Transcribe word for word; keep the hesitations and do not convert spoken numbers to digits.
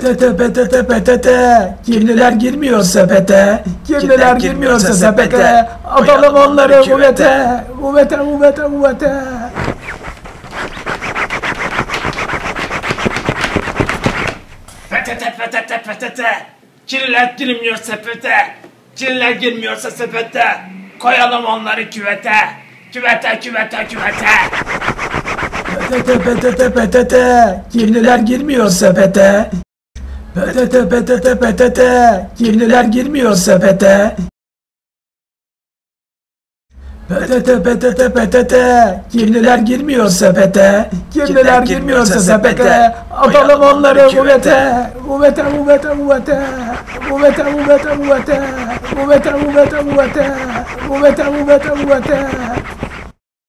Petete petete petete. Kirliler girmiyor sepete. Kirliler girmiyorsa sepete. Atalım onları kuvvete. Kuvvete kuvvete kuvvete. Petete petete petete. Kirliler girmiyor sepete. Kirliler girmiyorsa sepete. Koyalım onları küvete. Küvete küvete küvete. Petete petete petete. Kirliler girmiyor sepete. Petete petete petete. Kirliler girmiyor sepete. Petete petete petete. Kirliler girmiyor sepete. Kirliler girmiyorsa sepete. Atalım onları kuvvete. Kuvvete kuvvete kuvvete. Kuvvete kuvvete kuvvete. Kuvvete kuvvete kuvvete. Kuvvete kuvvete kuvvete.